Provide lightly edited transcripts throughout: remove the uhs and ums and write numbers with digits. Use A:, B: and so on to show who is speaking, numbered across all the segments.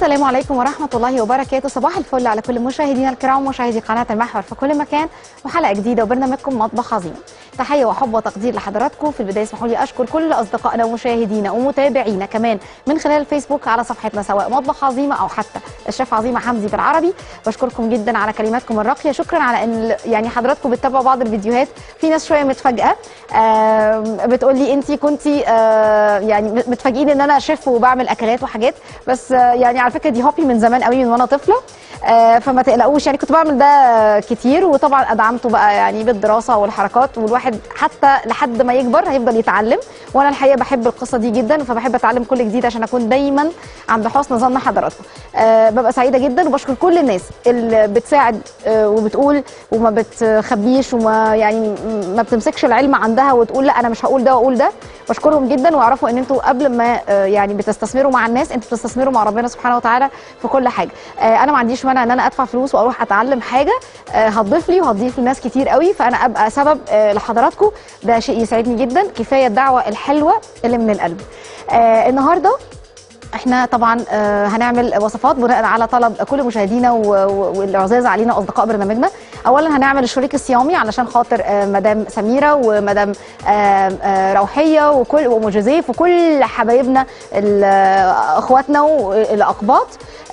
A: السلام عليكم ورحمة الله وبركاته. صباح الفل على كل مشاهدينا الكرام ومشاهدي قناة المحور في كل مكان، وحلقة جديدة وبرنامجكم مطبخ عظيم. تحية وحب وتقدير لحضراتكم. في البداية اسمحوا لي أشكر كل أصدقائنا ومشاهدينا ومتابعينا كمان من خلال الفيسبوك على صفحتنا سواء مطبخ عظيمة أو حتى الشيف عظيمة حمدي بالعربي. بشكركم جدا على كلماتكم الراقية. شكرا على أن يعني حضراتكم بتتابعوا بعض الفيديوهات. في ناس شوية متفاجئة بتقول لي أنت كنتي يعني متفاجئين إن أنا شيف وبعمل أكلات وحاجات، بس يعني على فكرة دي هوبي من زمان قوي من وأنا طفلة. فما تقلقوش، يعني كنت بعمل ده كتير، وطبعا ادعمته بقى يعني بالدراسه والحركات، والواحد حتى لحد ما يكبر هيفضل يتعلم. وانا الحقيقه بحب القصه دي جدا، فبحب اتعلم كل جديد عشان اكون دايما عند حسن ظن حضراتكم. ببقى سعيده جدا وبشكر كل الناس اللي بتساعد وبتقول وما بتخبيش وما يعني ما بتمسكش العلم عندها وتقول لا انا مش هقول ده واقول ده. بشكرهم جدا، واعرفوا ان انتوا قبل ما يعني بتستثمروا مع الناس انتوا بتستثمروا مع ربنا سبحانه وتعالى في كل حاجه. انا ما عنديش مانع ان انا ادفع فلوس واروح اتعلم حاجه هتضيف لي وهتضيف لناس كتير قوي، فانا ابقى سبب لحضراتكم، ده شيء يسعدني جدا. كفايه الدعوه الحلوه اللي من القلب. النهارده احنا طبعا هنعمل وصفات بناء على طلب كل مشاهدينا والعزاز علينا اصدقاء برنامجنا. اولا هنعمل الشريك الصيامي علشان خاطر مدام سميره ومدام روحيه وام جوزيف وكل حبايبنا اخواتنا الاقباط.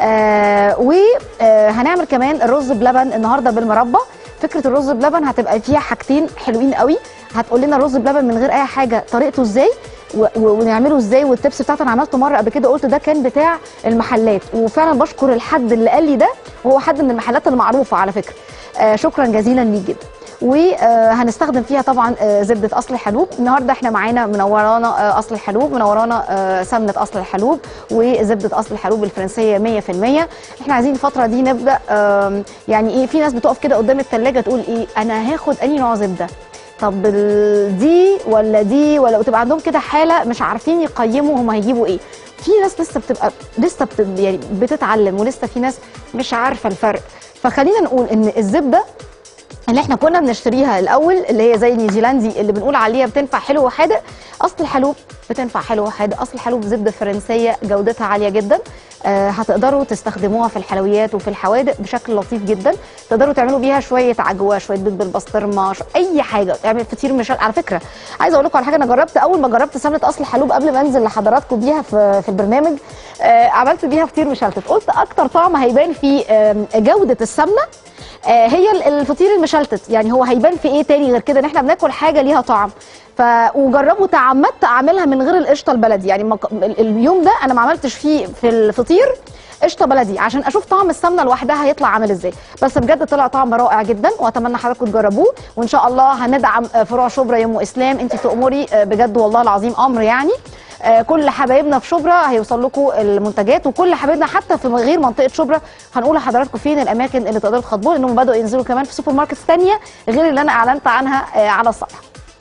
A: وهنعمل كمان الرز بلبن النهارده بالمربى. فكره الرز بلبن هتبقى فيها حاجتين حلوين قوي. هتقول لنا الرز بلبن من غير اي حاجه طريقته ازاي ونعمله ازاي، والتبس بتاعته انا عملته مره قبل كده قلت ده كان بتاع المحلات، وفعلا بشكر الحد اللي قال لي ده، وهو حد من المحلات المعروفه على فكره. شكرا جزيلا ليك جدا. وهنستخدم فيها طبعا زبده اصل الحلوب. النهارده احنا معانا منورانا اصل الحلوب، منورانا سمنه اصل الحلوب وزبده اصل الحلوب الفرنسيه 100%. احنا عايزين الفتره دي نبدا يعني ايه، في ناس بتقف كده قدام الثلاجه تقول ايه انا هاخد انهي نوع زبده، طب دي ولا دي ولا، وتبقى عندهم كده حاله مش عارفين يقيموا هم هيجيبوا ايه. في ناس لسه بتبقى يعني بتتعلم، ولسه في ناس مش عارفه الفرق. فخلينا نقول ان الزبده اللي احنا كنا بنشتريها الاول اللي هي زي النيوزيلندي اللي بنقول عليها بتنفع حلو وحادق، اصل الحلوب بتنفع حلو وحادق. اصل الحلوب زبده فرنسيه جودتها عاليه جدا. هتقدروا تستخدموها في الحلويات وفي الحوادق بشكل لطيف جدا. تقدروا تعملوا بيها شويه عجوه، شويه بيض بالبسطرمه، اي حاجه، تعمل فطير مشلتت. على فكره عايزه اقول لكم على حاجه، انا جربت اول ما جربت سمنه اصل الحلوب قبل ما انزل لحضراتكم بيها في البرنامج، عملت بيها فطير مشلتت. قلت اكتر طعم هيبان في جوده السمنه هي الفطير المشلتت. يعني هو هيبان في ايه تاني غير كده ان احنا بناكل حاجه ليها طعم. وجربوا، تعمدت اعملها من غير القشطه البلدي. يعني اليوم ده انا ما عملتش فيه في الفطير قشطه بلدي عشان اشوف طعم السمنه لوحدها هيطلع عامل ازاي، بس بجد طلع طعم رائع جدا، واتمنى حضراتكم تجربوه. وان شاء الله هندعم فروع شبرا يا ام اسلام، انت تؤمري بجد والله العظيم امر يعني. كل حبايبنا في شبرا هيوصل لكم المنتجات، وكل حبايبنا حتى في غير منطقه شبرا هنقول لحضراتكم فين الاماكن اللي تقدروا تخاطبوها، لانهم بداوا ينزلوا كمان في سوبر ماركتس ثانيه غير اللي انا اعلنت عنها على الصفحه.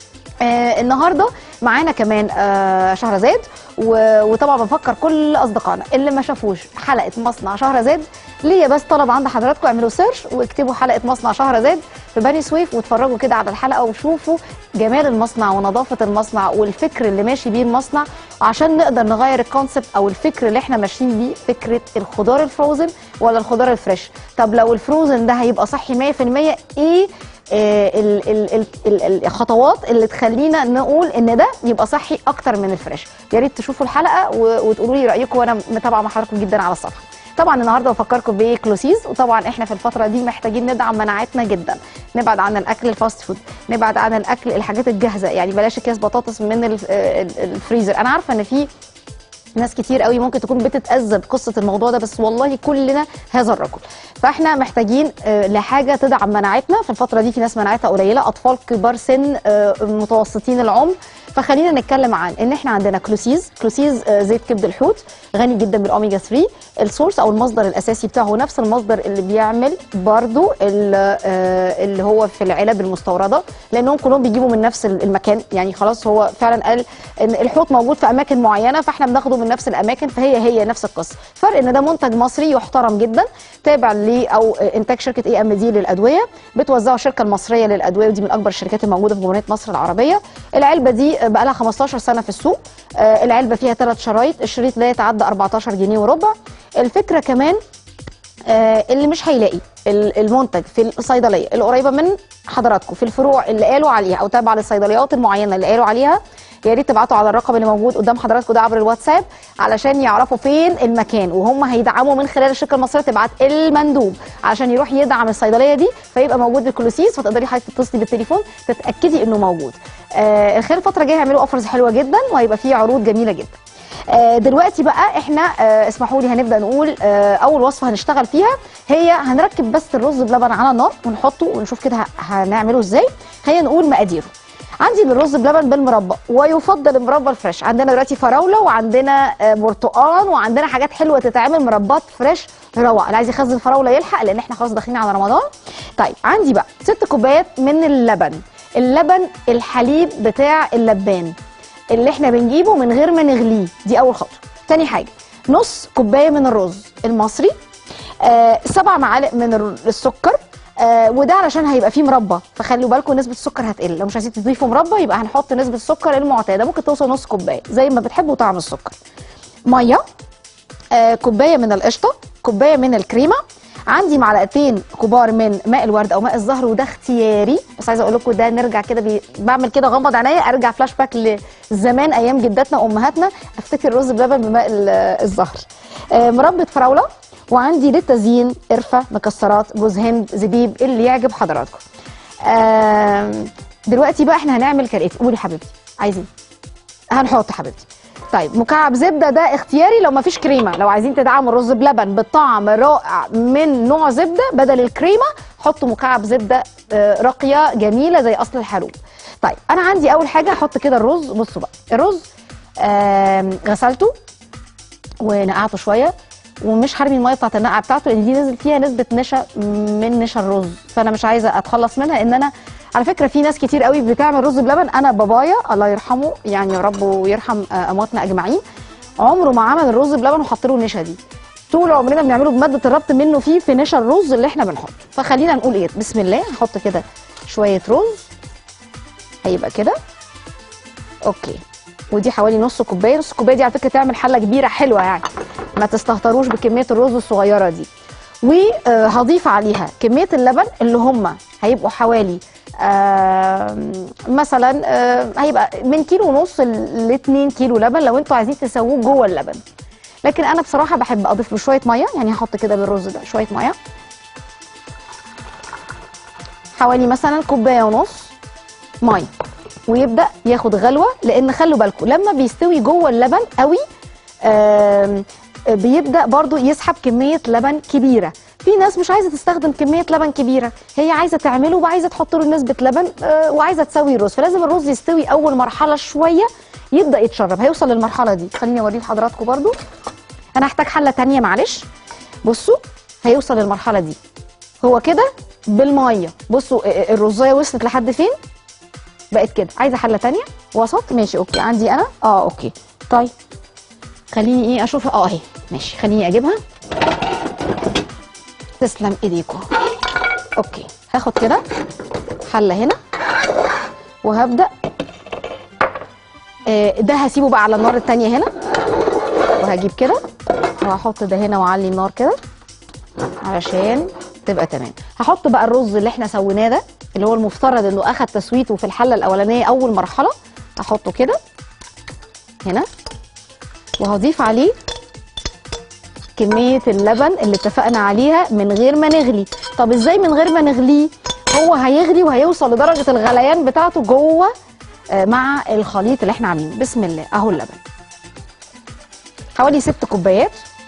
A: النهارده معانا كمان شهرزاد، وطبعا بفكر كل اصدقائنا اللي ما شافوش حلقه مصنع شهرزاد ليا بس طلب عند حضراتكم، اعملوا سيرش واكتبوا حلقه مصنع شهرزاد في بني سويف واتفرجوا كده على الحلقه وشوفوا جمال المصنع ونظافه المصنع والفكر اللي ماشي بيه المصنع، عشان نقدر نغير الكونسبت او الفكر اللي احنا ماشيين بيه، فكره الخضار الفروزن ولا الخضار الفريش. طب لو الفروزن ده هيبقى صحي 100%، ايه الخطوات اللي تخلينا نقول ان ده يبقى صحي اكتر من الفريش؟ يا ريت تشوفوا الحلقه وتقولوا لي رايكم، وانا متابعه مع حضراتكم جدا على الصفحه. طبعا النهارده بفكركم بكلوسيز، وطبعا احنا في الفتره دي محتاجين ندعم مناعتنا جدا، نبعد عن الاكل الفاست فود، نبعد عن الاكل الحاجات الجاهزه، يعني بلاش اكياس بطاطس من الفريزر. انا عارفه ان في ناس كتير قوي ممكن تكون بتتأذى بقصه الموضوع ده، بس والله كلنا هذا الرجل. فاحنا محتاجين لحاجه تدعم مناعتنا في الفتره دي. في ناس مناعتها قليله، اطفال، كبار سن، متوسطين العمر. فخلينا نتكلم عن ان احنا عندنا كلوسيز. زيت كبد الحوت غني جدا بالاوميجا 3. السورس او المصدر الاساسي بتاعه نفس المصدر اللي بيعمل برضو اللي هو في العلب المستورده، لانهم كلهم بيجيبوا من نفس المكان. يعني خلاص هو فعلا قال ان الحوت موجود في اماكن معينه، فاحنا بناخده من نفس الاماكن، فهي نفس القصه. فرق ان ده منتج مصري يحترم جدا تابع ل او انتاج شركه اي ام دي للادويه، بتوزعه الشركه المصريه للادويه، ودي من اكبر الشركات الموجوده في جمهوريه مصر العربيه. العلبه دي بقى لها 15 سنه في السوق. العلبه فيها 3 شرايط، الشريط لا يتعدى 14 جنيه وربع. الفكره كمان اللي مش هيلاقي المنتج في الصيدليه القريبه من حضراتكم في الفروع اللي قالوا عليها او تابعه للصيدليات المعينه اللي قالوا عليها، يا ريت تبعتوا على الرقم اللي موجود قدام حضراتكم ده عبر الواتساب علشان يعرفوا فين المكان، وهم هيدعموا من خلال الشركه المصريه تبعت المندوب علشان يروح يدعم الصيدليه دي فيبقى موجود بالكلوسيس، فتقدري حضرتك تتصلي بالتليفون تتاكدي انه موجود. خلال الفتره الجايه هيعملوا اوفرز حلوه جدا وهيبقى فيه عروض جميله جدا. دلوقتي بقى احنا اسمحوا لي هنبدا نقول اول وصفه هنشتغل فيها هي هنركب بس الرز بلبن على النار ونحطه ونشوف كده هنعمله ازاي. خلينا نقول مقاديره. عندي الرز بلبن بالمربى، ويفضل المربى الفريش. عندنا دلوقتي فراوله وعندنا برتقان وعندنا حاجات حلوه تتعمل مربات فريش روعه. اللي عايز يخزن فراوله يلحق لان احنا خلاص داخلين على رمضان. طيب عندي بقى 6 كوبايات من اللبن الحليب بتاع اللبان اللي احنا بنجيبه من غير ما نغليه، دي اول خطوه. تاني حاجه نص كوبايه من الرز المصري، 7 معالق من السكر، وده علشان هيبقى فيه مربى فخلوا بالكم نسبه السكر هتقل. لو مش عايزين تضيفوا مربى يبقى هنحط نسبه السكر المعتاده ممكن توصل نص كوبايه زي ما بتحبوا طعم السكر. ميه، كوبايه من القشطه، كوبايه من الكريمه، عندي معلقتين كبار من ماء الورد او ماء الزهر وده اختياري، بس عايزه اقول لكم ده نرجع كده بعمل كده غمض عينيا ارجع فلاش باك لزمان ايام جداتنا وامهاتنا افتكر الرز بلبن بماء الزهر. مربى فراوله، وعندي للتزيين قرفه، مكسرات، جوز هند، زبيب، اللي يعجب حضراتكم. دلوقتي بقى احنا هنعمل كالاتي. قولي حبيبتي عايزين هنحط حبيبتي. طيب مكعب زبده ده اختياري لو ما فيش كريمه، لو عايزين تدعموا الرز بلبن بطعم رائع من نوع زبده بدل الكريمه حطوا مكعب زبده راقيه جميله زي اصل الحروب. طيب انا عندي اول حاجه هحط كده الرز. بصوا بقى الرز غسلته ونقعته شويه ومش هرمي الميه بتاعت النقعه بتاعته لان دي نزل فيها نسبه نشا من نشا الرز، فانا مش عايزه اتخلص منها. ان انا على فكره في ناس كتير قوي بتعمل رز بلبن، انا بابايا الله يرحمه يعني يا رب ويرحم امواتنا اجمعين عمره ما عمل الرز بلبن وحط له النشا دي. طول عمرنا بنعمله بماده الربط منه فيه في نشا الرز اللي احنا بنحطه. فخلينا نقول ايه، بسم الله. هحط كده شويه رز هيبقى كده اوكي، ودي حوالي نص كوبايه. نص كوبايه دي على فكره تعمل حله كبيره حلوه يعني، ما تستهتروش بكميه الرز الصغيره دي. وهضيف عليها كميه اللبن اللي هم هيبقوا حوالي مثلا هيبقى من كيلو ونص ل 2 كيلو لبن لو انتوا عايزين تسووه جوه اللبن. لكن انا بصراحه بحب اضيف له شويه ميه، يعني هحط كده بالرز ده شويه ميه حوالي مثلا كوبايه ونص ميه، ويبدا ياخد غلوه. لان خلوا بالكم لما بيستوي جوه اللبن قوي بيبدا برضو يسحب كميه لبن كبيره. في ناس مش عايزه تستخدم كميه لبن كبيره، هي عايزه تعمله وعايزه تحط له نسبه لبن وعايزه تسوي الرز، فلازم الرز يستوي اول مرحله شويه يبدا يتشرب. هيوصل للمرحله دي، خليني اوريه لحضراتكم برضو. انا هحتاج حله ثانيه معلش. بصوا هيوصل للمرحله دي هو كده بالميه. بصوا الرزايه وصلت لحد فين، بقت كده. عايزه حله ثانيه وسط ماشي اوكي عندي انا اوكي. طيب خليني ايه اشوفها اهي ماشي، خليني اجيبها. تسلم ايديكم. اوكي هاخد كده حله هنا وهبدا ده هسيبه بقى على النار الثانيه هنا، وهجيب كده وهحط ده هنا واعلي النار كده علشان تبقى تمام. هحط بقى الرز اللي احنا سويناه ده اللي هو المفترض انه اخد تسويته في الحله الاولانيه اول مرحله، هحطه كده هنا وهضيف عليه كميه اللبن اللي اتفقنا عليها من غير ما نغلي. طب ازاي من غير ما نغليه؟ هو هيغلي وهيوصل لدرجه الغليان بتاعته جوه مع الخليط اللي احنا عاملينه. بسم الله اهو اللبن حوالي 6 كوبايات.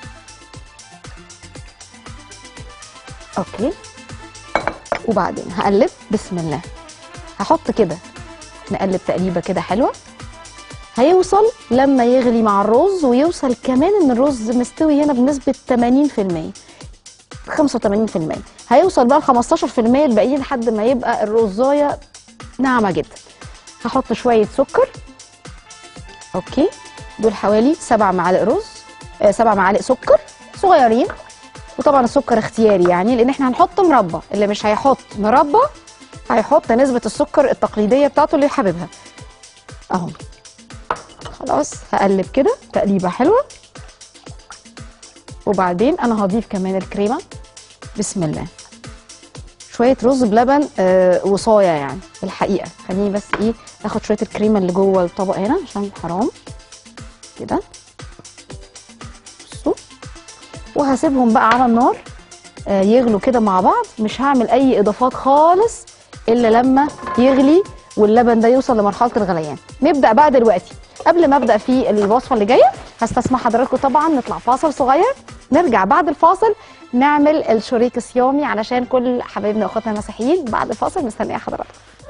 A: اوكي وبعدين هقلب بسم الله. هحط كده نقلب تقليبه كده حلوه. هيوصل لما يغلي مع الرز ويوصل كمان ان الرز مستوي هنا بنسبه 80% 85%. هيوصل بقى ل 15% الباقيين لحد ما يبقى الرزايه ناعمه جدا. هحط شويه سكر اوكي، دول حوالي 7 معالق رز 7 معالق سكر صغيرين. وطبعا السكر اختياري يعني لان احنا هنحط مربى، اللي مش هيحط مربى هيحط نسبه السكر التقليديه بتاعته اللي حاببها. اهو. خلاص هقلب كده تقليبه حلوه، وبعدين انا هضيف كمان الكريمه. بسم الله. شويه رز بلبن وصايه يعني الحقيقه. خليني بس ايه اخد شويه الكريمه اللي جوه الطبق هنا عشان حرام كده. بصوا، وهسيبهم بقى على النار يغلوا كده مع بعض. مش هعمل اي اضافات خالص الا لما يغلي واللبن ده يوصل لمرحله الغليان. نبدا بقى دلوقتي. قبل ما ابدا في الوصفه اللي جايه هستسمح حضراتكم طبعا نطلع فاصل صغير، نرجع بعد الفاصل نعمل الشوريك الصيامي علشان كل حبايبنا واخواتنا المسيحيين. بعد الفاصل مستنيه حضراتكم.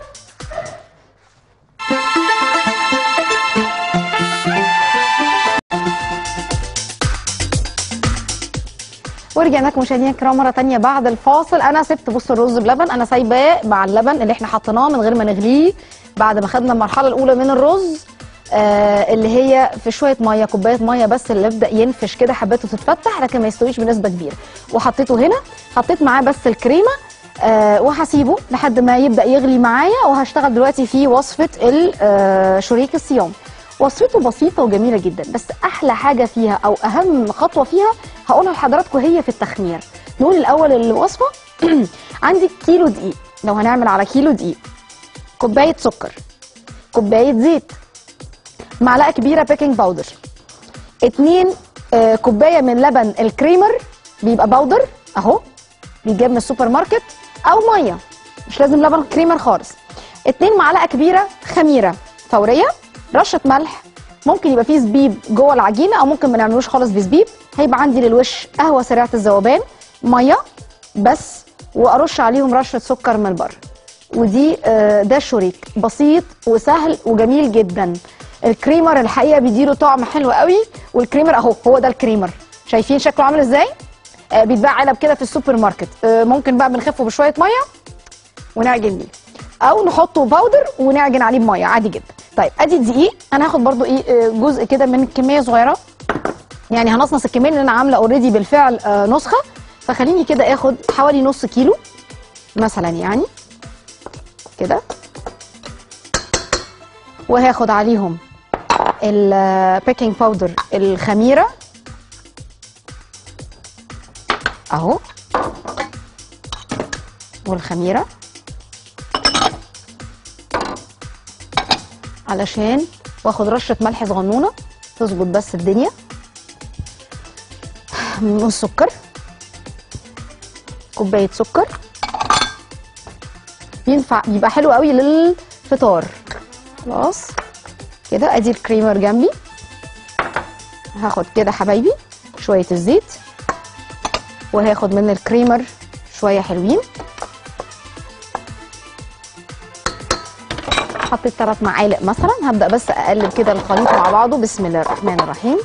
A: ورجعنا لكم مشاهدينا الكرام مره ثانيه بعد الفاصل. انا سبت بصوا الرز بلبن، انا سايباه مع اللبن اللي احنا حطيناه من غير ما نغليه بعد ما خدنا المرحله الاولى من الرز اللي هي في شويه ميه، كوبايه ميه بس اللي يبدا ينفش كده حباته تتفتح لكن ما يستويش بنسبه كبيره. وحطيته هنا، حطيت معاه بس الكريمه وهسيبه لحد ما يبدا يغلي معايا. وهشتغل دلوقتي في وصفه الشوريك الصيام. وصفته بسيطه وجميله جدا، بس احلى حاجه فيها او اهم خطوه فيها هقولها لحضراتكم هي في التخمير. نقول الاول الوصفه. عندي كيلو دقيق، لو هنعمل على كيلو دقيق كوبايه سكر، كوبايه زيت، معلقه كبيره بيكنج باودر، 2 كوبايه من لبن الكريمر بيبقى باودر اهو بيتجاب من السوبر ماركت، او ميه مش لازم لبن كريمر خالص، 2 معلقه كبيره خميره فوريه، رشه ملح، ممكن يبقى فيه زبيب جوه العجينه او ممكن ما نعملوش خالص بزبيب. هيبقى عندي للوش قهوه سريعه الذوبان، ميه بس، وارش عليهم رشه سكر من بره. ودي ده الشوريك بسيط وسهل وجميل جدا. الكريمر الحقيقه بيديله طعم حلو قوي، والكريمر اهو هو ده الكريمر، شايفين شكله عامل ازاي؟ بيتباع علب كده في السوبر ماركت. ممكن بقى بنخفه بشويه ميه ونعجن بيه، او نحطه باودر ونعجن عليه بميه عادي جدا. طيب ادي الدقيق، انا هاخد برده ايه جزء كده من كميه صغيره، يعني هنصنص الكميه اللي انا عامله اوريدي بالفعل نسخه، فخليني كده اخد حوالي نص كيلو مثلا يعني كده، وهاخد عليهم البيكنج باودر الخميره اهو، والخميره علشان واخد رشه ملح صغنونه تظبط بس الدنيا، والسكر كوبايه سكر ينفع يبقى حلو قوي للفطار. خلاص كده ادي الكريمر جنبي، هاخد كده حبايبي شويه الزيت، وهاخد من الكريمر شويه حلوين، حطيت 3 معالق مثلا. هبدا بس اقلب كده الخليط مع بعضه. بسم الله الرحمن الرحيم.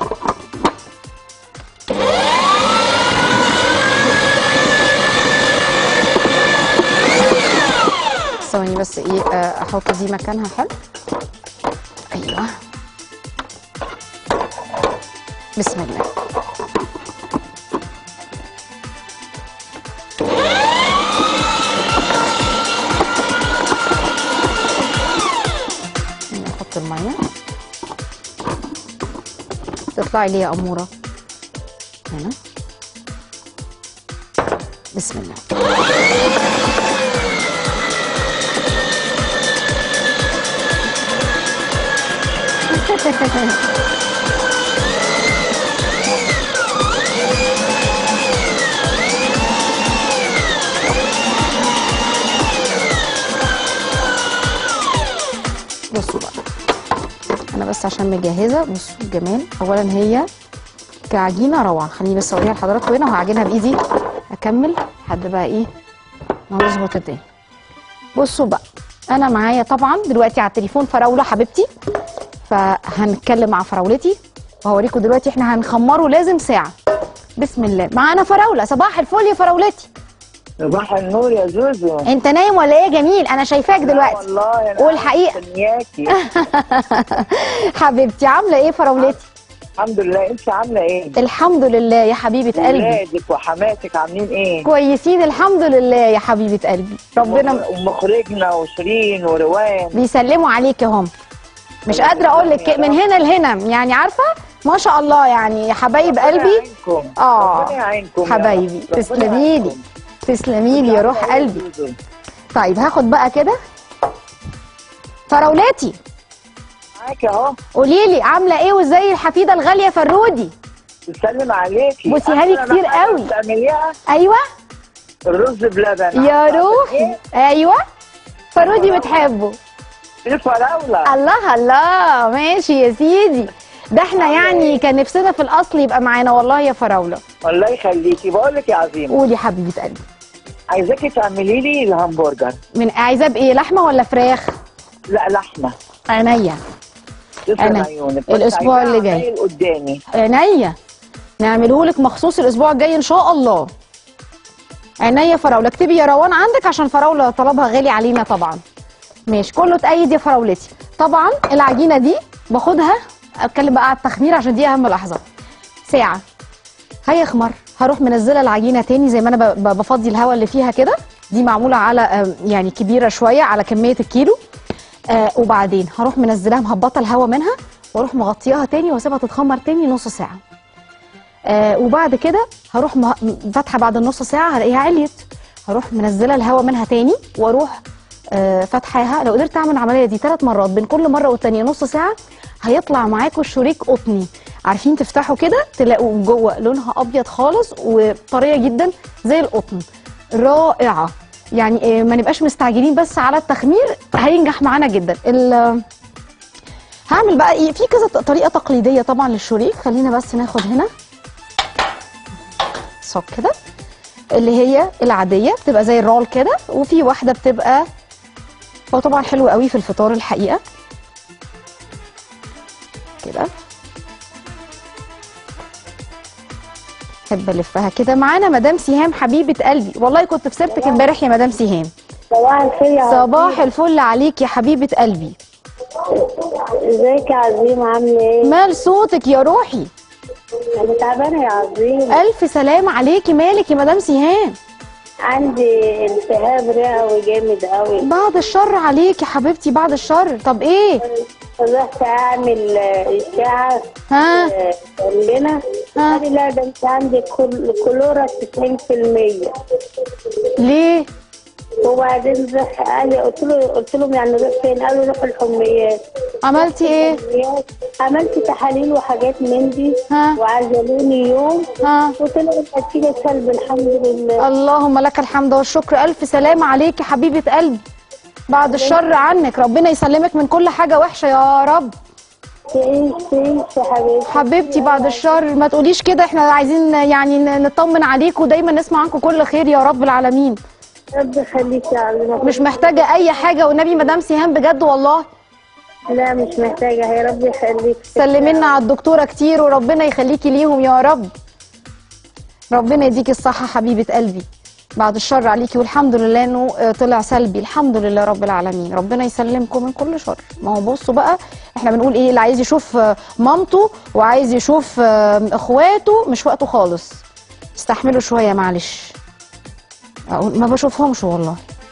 A: ثواني بس ايه احط دي مكانها. حلو، ايوه، بسم الله. نحط الميه تطلعي لي يا اموره هنا. بسم الله. بصوا بقى، انا بس عشان مجهزه. بصوا الجمال، اولا هي كعجينه روعه. خليني بس اوريها لحضراتكم هنا، وهعجنها بايدي اكمل لحد بقى ايه ما نظبط الدنيا. بصوا بقى، انا معايا طبعا دلوقتي على التليفون فراوله حبيبتي، فهنتكلم مع فراولتي وهوريكم دلوقتي احنا هنخمره لازم ساعه. بسم الله. معانا فراوله. صباح الفل يا فراولتي.
B: صباح النور يا زوزو.
A: انت نايم ولا ايه يا جميل؟ انا شايفاك دلوقتي.
B: والله انا
A: قول الحقيقه. حبيبتي عامله ايه فراولتي؟
B: الحمد لله، انت عامله ايه؟
A: الحمد لله يا حبيبه قلبي.
B: ولادك وحماتك عاملين ايه؟
A: كويسين الحمد لله يا حبيبه قلبي. ربنا
B: ومخرجنا وشيرين وروان
A: بيسلموا عليك يا هم. مش قادره اقول لك من هنا لهنا، يعني عارفه ما شاء الله، يعني يا حبايب قلبي.
B: ربنا يعينكم
A: حبايبي، تسلمي لي تسلمي لي يا روح قلبي. طيب هاخد بقى كده فراولاتي.
B: معاكي اهو.
A: قولي لي عامله ايه وازاي الحفيده الغاليه فرودي؟
B: بتسلم عليكي.
A: بوسيها لي كتير قوي.
B: بتعمليها؟
A: ايوه
B: الرز بلبن
A: يا روحي. ايوه فرودي بتحبه.
B: الفراوله.
A: الله الله، ماشي يا سيدي. ده احنا يعني كان نفسنا في الاصل يبقى معانا والله يا فراوله.
B: الله يخليكي. بقول لك يا عظيمه،
A: قولي حبيبه قلبي.
B: عايزاكي تعملي لي الهمبرجر.
A: من عايزاه بايه، لحمه ولا فراخ؟
B: لا لحمه.
A: عينيا
B: تسلم عيونك.
A: الاسبوع اللي جاي
B: قدامي.
A: عينيا نعمله لك مخصوص الاسبوع الجاي ان شاء الله. عينيا فراوله. اكتبي يا روان عندك عشان فراوله طلبها غالي علينا طبعا. ماشي كله تأيد يا فراولتي. طبعا العجينه دي باخدها، اتكلم بقى على التخمير عشان دي اهم لحظه. ساعه هيخمر، هروح منزله العجينه تاني زي ما انا بفضي الهواء اللي فيها كده. دي معموله على يعني كبيره شويه على كميه الكيلو. وبعدين هروح منزلاها مهبطه الهواء منها، واروح مغطياها تاني واسيبها تتخمر تاني نص ساعه. وبعد كده هروح فاتحه بعد النص ساعه هلاقيها عليت، هروح منزله الهواء منها تاني واروح فاتحاها. لو قدرت اعمل العمليه دي 3 مرات بين كل مره والتانيه نص ساعه، هيطلع معاكم شريك قطني. عارفين تفتحوا كده تلاقوا جوه لونها ابيض خالص وطريه جدا زي القطن. رائعه يعني. ما نبقاش مستعجلين بس على التخمير، هينجح معانا جدا. هعمل بقى ايه في كذا طريقه تقليديه طبعا للشريك. خلينا بس ناخد هنا صك كده، اللي هي العاديه بتبقى زي الرول كده، وفي واحده بتبقى هو طبعا حلو قوي في الفطار الحقيقه كده. احب الفها كده. معانا مدام سهام حبيبه قلبي، والله كنت في سيرتك امبارح يا مدام سهام.
C: صباح الخير يا عظيم.
A: صباح الفل عليك يا حبيبه قلبي.
C: ازيك يا عظيم، عامله ايه؟
A: مال صوتك يا روحي؟
C: انا تعبانه يا عظيم.
A: الف سلامه عليكي. مالك يا مدام سهام؟
C: عندي التهاب رئوي جامد قوي.
A: بعد الشر عليكي يا حبيبتي، بعد الشر. طب ايه؟
C: رحت اعمل اشعه لنا. قال لي لا ده انت عندك كلورا 90%.
A: ليه؟
C: وبعدين قال لي قلت لهم يعني نروح فين؟ قالوا روح الحميات.
A: عملتي ايه؟
C: عملت تحاليل وحاجات من دي وعزلوني يوم وطلعت النتيجه سلبي الحمد لله.
A: اللهم لك الحمد والشكر. الف سلامه عليكي حبيبه قلبي، بعد الشر عنك. ربنا يسلمك من كل حاجه وحشه يا رب.
C: تعيش يا حبيبتي.
A: حبيبتي بعد الشر ما تقوليش كده، احنا عايزين يعني نطمن عليكم ودايما نسمع عنكم كل خير يا رب العالمين.
C: رب يخليك يا عظيم.
A: مش محتاجه اي حاجه والنبي مدام سهام بجد والله.
C: لا مش محتاجه، يا رب يخليك.
A: سلمي لنا على الدكتوره كتير وربنا يخليكي ليهم يا رب. ربنا يديكي الصحه حبيبه قلبي، بعد الشر عليكي. والحمد لله انه طلع سلبي، الحمد لله رب العالمين. ربنا يسلمكم من كل شر. ما هو بصوا بقى، احنا بنقول ايه، اللي عايز يشوف مامته وعايز يشوف اخواته مش وقته خالص. استحملوا شويه معلش. ما بشوفهمش والله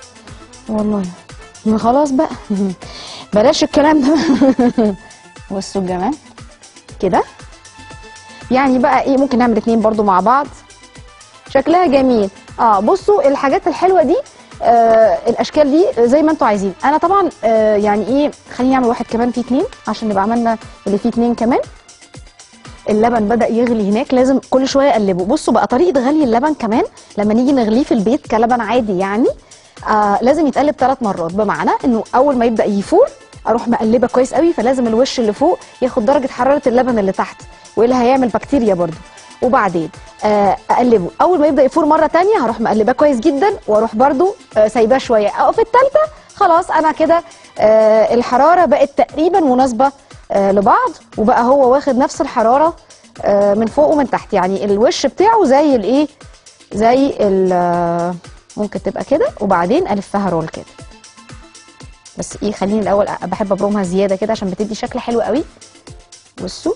A: خلاص بقى. بلاش الكلام ده. بصوا الجمال كده. يعني بقى ايه، ممكن نعمل 2 برضو مع بعض، شكلها جميل. بصوا الحاجات الحلوه دي، الاشكال دي زي ما انتوا عايزين. انا طبعا يعني ايه، خليني اعمل واحد كمان فيه 2 عشان نبقى عملنا اللي فيه 2 كمان. اللبن بدأ يغلي هناك، لازم كل شويه اقلبه. بصوا بقى طريقه غلي اللبن كمان لما نيجي نغليه في البيت كلبن عادي يعني، لازم يتقلب 3 مرات. بمعنى انه اول ما يبدأ يفور اروح مقلبه كويس قوي، فلازم الوش اللي فوق ياخد درجه حراره اللبن اللي تحت، والا هيعمل بكتيريا برده. وبعدين اقلبه. اول ما يبدأ يفور مره ثانيه هروح مقلباه كويس جدا، واروح برده سايباه شويه. او في الثالثه خلاص انا كده الحراره بقت تقريبا مناسبه لبعض، وبقى هو واخد نفس الحراره من فوق ومن تحت. يعني الوش بتاعه زي الايه، زي ممكن تبقى كده، وبعدين الفها رول كده. بس ايه، خليني الاول بحب ابرمها زياده كده عشان بتدي شكل حلو قوي. بصوا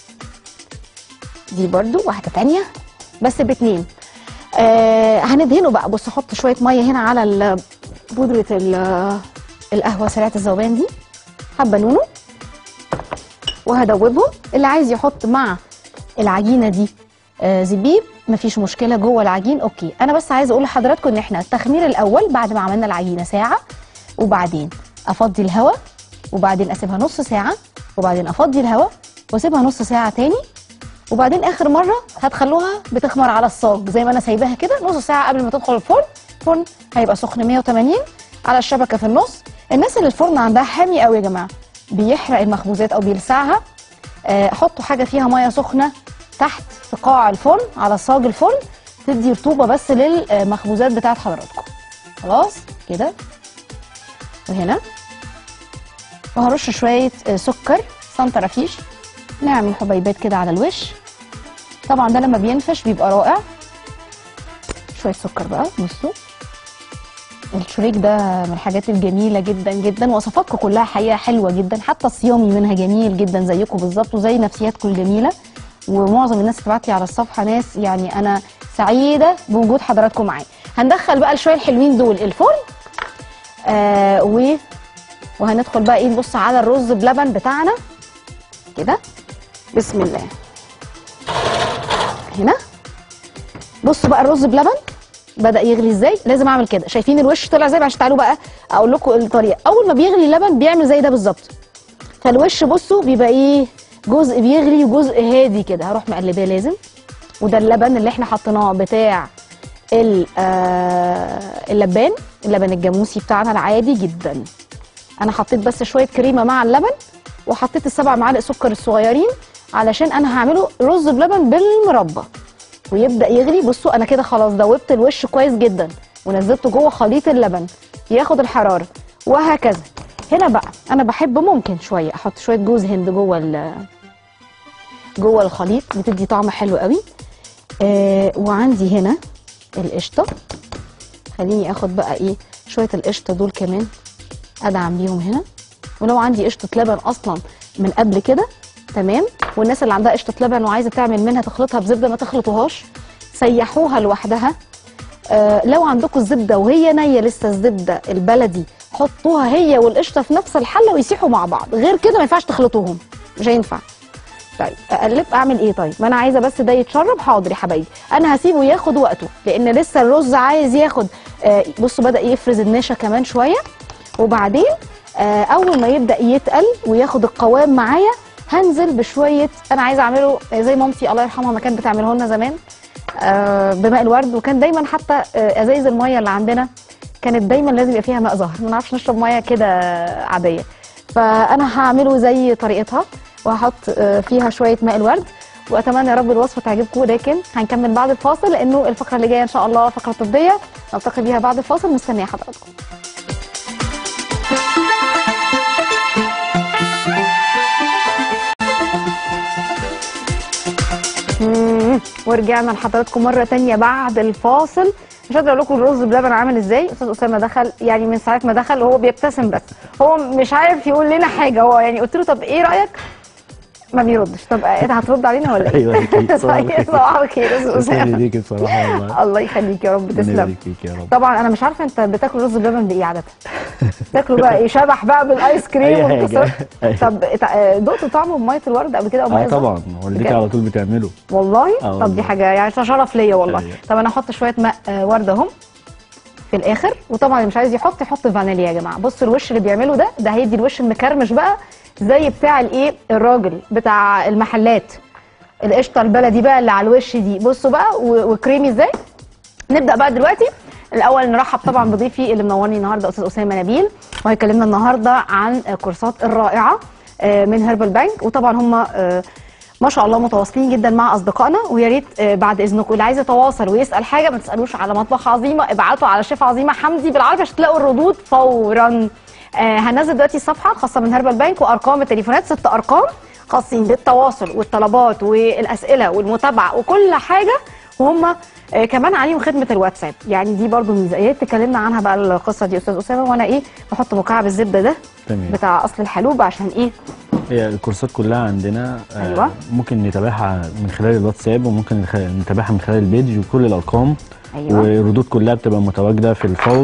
A: دي برده واحده ثانيه بس ب2. هندهنه بقى. بص احط شويه ميه هنا على بودره القهوه سريعه الذوبان دي، حبه نونو وهدوبهم. اللي عايز يحط مع العجينه دي زبيب مفيش مشكله جوه العجين، اوكي. انا بس عايزه اقول لحضراتكم ان احنا التخمير الاول بعد ما عملنا العجينه ساعه، وبعدين افضي الهواء، وبعدين اسيبها نص ساعه، وبعدين افضي الهواء واسيبها نص ساعه تاني، وبعدين اخر مره هتخلوها بتخمر على الصاج زي ما انا سايباها كده نص ساعه قبل ما تدخل الفرن. الفرن هيبقى سخن 180 على الشبكه في النص. الناس اللي الفرن عندها حامي قوي يا جماعه بيحرق المخبوزات او بيلسعها، حطوا حاجه فيها ميه سخنه تحت في قاع الفرن على صاج الفرن، تدي رطوبه بس للمخبوزات بتاعت حضراتكم. خلاص كده. وهنا وهرش شويه سكر سنترافيش، نعمل حبيبات كده على الوش. طبعا ده لما بينفش بيبقى رائع. شويه سكر بقى، بصوا الشريك ده من الحاجات الجميله جدا جدا، وصفاتكم كلها حقيقه حلوه جدا، حتى الصيامي منها جميل جدا زيكم بالظبط وزي نفسياتكم الجميله. ومعظم الناس بتبعت لي على الصفحه ناس يعني انا سعيده بوجود حضراتكم معايا. هندخل بقى شويه الحلوين دول الفرن، وهندخل بقى ايه نبص على الرز بلبن بتاعنا كده. بسم الله. هنا بصوا بقى الرز بلبن بدأ يغلي ازاي. لازم اعمل كده، شايفين الوش طلع ازاي؟ عشان تعالوا بقى اقول لكم الطريقه. اول ما بيغلي اللبن بيعمل زي ده بالظبط، فالوش بصوا بيبقى ايه، جزء بيغلي وجزء هادي كده. هروح مقلباه لازم. وده اللبن اللي احنا حطيناه بتاع اللبان، اللبن الجاموسي بتاعنا العادي جدا. انا حطيت بس شويه كريمه مع اللبن، وحطيت ال7 معالق سكر الصغيرين علشان انا هعمله رز بلبن بالمربى. ويبدا يغلي. بصوا انا كده خلاص دوبت الوش كويس جدا ونزلته جوه خليط اللبن ياخد الحراره، وهكذا. هنا بقى انا بحب ممكن شويه احط شويه جوز هند جوه الخليط، بتدي طعم حلو قوي. وعندي هنا القشطه، خليني اخد بقى ايه شويه القشطه دول كمان ادعم بيهم هنا. ولو عندي قشطه لبن اصلا من قبل كده تمام. والناس اللي عندها قشطه لبن وعايزه تعمل منها تخلطها بزبده، ما تخلطوهاش، سيحوها لوحدها. لو عندكم الزبده وهي نيه لسه الزبده البلدي، حطوها هي والقشطه في نفس الحله ويسيحوا مع بعض، غير كده ما ينفعش تخلطوهم، مش هينفع. طيب اقلب اعمل ايه؟ طيب ما انا عايزه بس ده يتشرب. حاضر يا حبايبي، انا هسيبه ياخد وقته لان لسه الرز عايز ياخد. بصوا بدا يفرز النشا كمان شويه. وبعدين اول ما يبدا يتقل وياخد القوام معايا هنزل بشويه. انا عايزه اعمله زي مامتي الله يرحمها ما كانت بتعمله لنا زمان، بماء الورد. وكان دايما حتى ازايز الميه اللي عندنا كانت دايما لازم يبقى فيها ماء زهر، ما نعرفش نشرب ميه كده عاديه. فانا هعمله زي طريقتها وهحط فيها شويه ماء الورد، واتمنى يا رب الوصفه تعجبكم. لكن هنكمل بعد الفاصل لانه الفقره اللي جايه ان شاء الله فقره طبيه نلتقي بيها بعد الفاصل. مستنيه حضراتكم. ورجعنا لحضراتكم مره تانية بعد الفاصل. مش قادره اقول لكم الرز بلبن عامل ازاي. استاذ اسامه دخل يعني من ساعه ما دخل وهو بيبتسم، بس هو مش عارف يقول لنا حاجه. هو يعني قلت له طب ايه رايك؟ ما بيردش. طب انت هترد علينا ولا ايه؟
D: ايوه اكيد.
A: صباح الخير يا استاذ اسامه.
D: تسلمي ليكي بصراحه والله.
A: الله يخليك يا رب، تسلم.
D: يا رب.
A: طبعا انا مش عارفه انت بتاكل رز بلبن بايه عاده؟ تاكله بقى ايه؟ شبح بقى بالايس كريم والكسر؟ طب دقت طعمه بميه الورد قبل كده او ميه الزهر؟
D: طبعا والدتي على طول بتعمله
A: والله. طب دي حاجه يعني شرف ليا والله. طب انا هحط شويه ماء ورد اهم في الاخر. وطبعا اللي مش عايز يحط فانيليا يا جماعه. بصوا الوش اللي بيعمله ده هيدي الوش المكرمش بقى زي بتاع الايه الراجل بتاع المحلات. القشطه البلدي بقى اللي على الوش دي، بصوا بقى وكريمي ازاي. نبدا بقى دلوقتي. الاول نرحب طبعا بضيفي اللي منورني النهارده استاذ اسامه نبيل، وهيكلمنا النهارده عن كورسات الرائعه من هيربال بانك. وطبعا هم ما شاء الله متواصلين جدا مع اصدقائنا. ويا ريت بعد اذنكم اللي عايز يتواصل ويسال حاجه ما تسالوش على مطبخ عظيمه، ابعتوا على شيف عظيمه حمدي بالعربي عشان تلاقوا الردود فورا. هننزل دلوقتي الصفحه الخاصه من هيربال بانك وارقام التليفونات، 6 ارقام خاصين بالتواصل والطلبات والاسئله والمتابعه وكل حاجه. وهم كمان عليهم خدمه الواتساب، يعني دي برضو ميزه. يا ريت تكلمنا عنها بقى القصه دي استاذ اسامه. وانا ايه بحط مكعب الزبده ده
D: تمام
A: بتاع اصل الحلوب عشان ايه.
D: هي الكورسات كلها عندنا
A: أيوة.
D: ممكن نتابعها من خلال الواتساب وممكن نتابعها من خلال البيج وكل الارقام.
A: أيوة.
D: والردود كلها بتبقى متواجده في الفور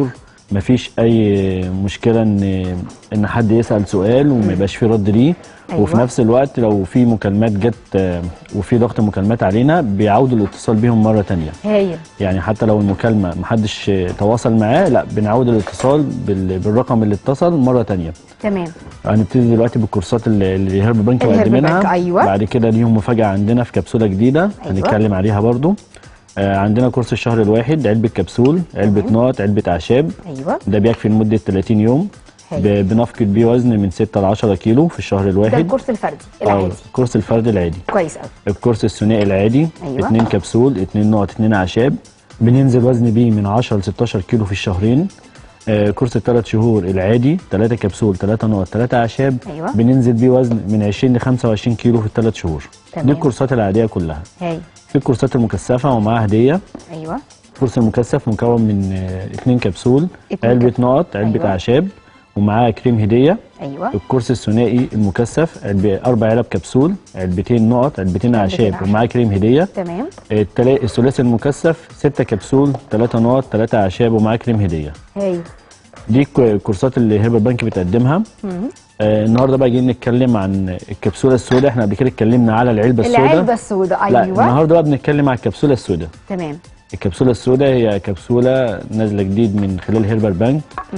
D: مفيش اي مشكله ان حد يسال سؤال وما يبقاش فيه رد ليه.
A: أيوة.
D: وفي نفس الوقت لو في مكالمات جت وفي ضغط مكالمات علينا بيعودوا الاتصال بيهم مره تانية.
A: هايل.
D: يعني حتى لو المكالمه محدش تواصل معاه، لا بنعود الاتصال بالرقم اللي اتصل مره تانية.
A: تمام.
D: هنبتدي دلوقتي بالكورسات اللي هيرب بانك مقدمينها.
A: أيوة.
D: بعد كده ليهم مفاجاه عندنا في كبسوله جديده.
A: أيوة.
D: هنتكلم عليها برضو. عندنا كورس الشهر الواحد، علبه كبسول، علبه نقط، علبه اعشاب.
A: ايوه.
D: ده بيكفي لمده 30 يوم. بنفقد بيه وزن من 6 ل 10 كيلو في الشهر الواحد. ده
A: الكورس الفردي العادي.
D: الكورس الفردي العادي.
A: كويس قوي.
D: الكورس الثنائي العادي.
A: أيوة.
D: 2 كبسول، 2 نقط، 2 اعشاب. بننزل وزن بيه من 10 ل 16 كيلو في الشهرين. كورس الثلاث شهور العادي، 3 كبسول، 3 نقط، 3 اعشاب.
A: أيوة.
D: بننزل بيه وزن من 20 ل 25 كيلو في الثلاث شهور.
A: تمام.
D: دي الكورسات العاديه كلها.
A: هاي.
D: في الكورسات المكثفه ومعاها هديه.
A: ايوه.
D: الكورس المكثف مكون من 2 كبسول، علبه نقط، علبه
A: أيوة.
D: اعشاب، ومعاها كريم هديه.
A: ايوه.
D: الكورس الثنائي المكثف 4 علب كبسول، علبتين نقط، علبتين اعشاب، ومعاه كريم هديه.
A: تمام.
D: الثلاثي المكثف 6 كبسول، 3 نقط، 3 اعشاب، ومعاه كريم هديه.
A: هاي.
D: دي الكورسات اللي هيربال بانك بتقدمها. النهارده بقى جايين نتكلم عن الكبسوله السوداء. احنا قبل كده اتكلمنا على العلبه السوداء.
A: العلبه السوداء. ايوه.
D: لا، النهارده بقى بنتكلم على الكبسوله السوداء.
A: تمام.
D: الكبسوله السوداء هي كبسوله نازله جديد من خلال هيربال بانك.